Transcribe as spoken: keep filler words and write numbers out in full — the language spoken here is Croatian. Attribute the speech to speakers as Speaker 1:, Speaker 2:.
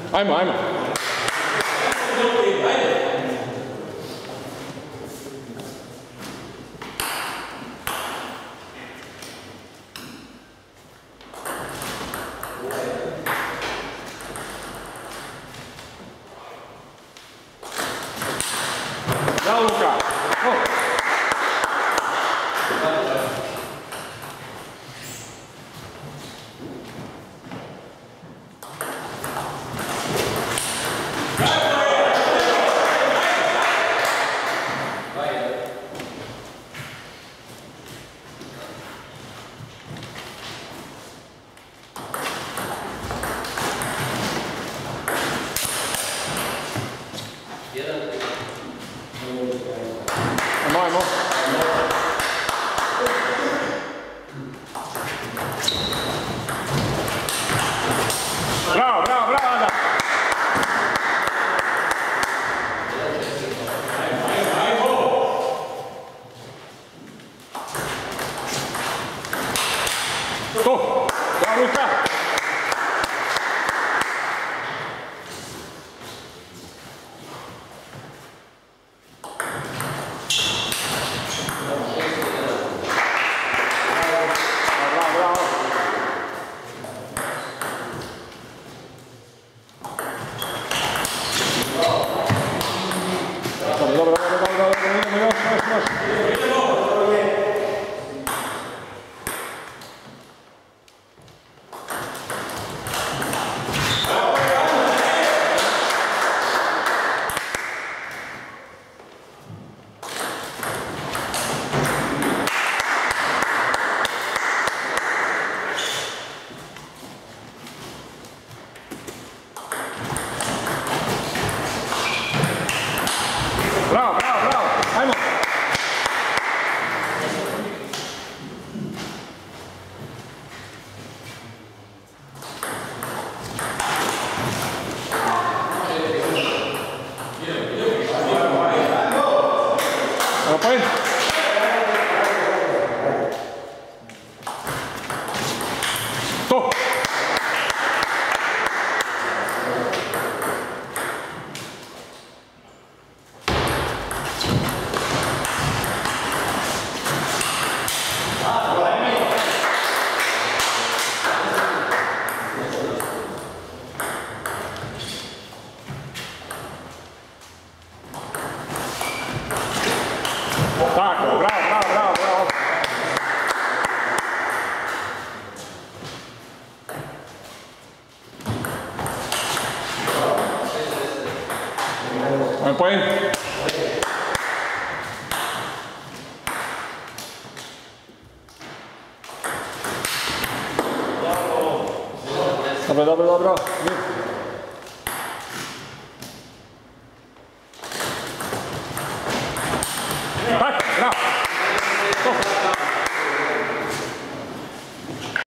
Speaker 1: Ajmo, ajmo. Da, Luka. Ajmo, ajmo. Bravo, bravo, bravo, Ada. To, bravo, Luka. Dobro, dobro, dobro, dobro, dobro, idemo, još, još, još. Bravo, bravo, bravo, ajmo. Evo point. To. Tako, bravo, bravo, bravo, bravo. Ajmo point. Dobro, dobro, dobro.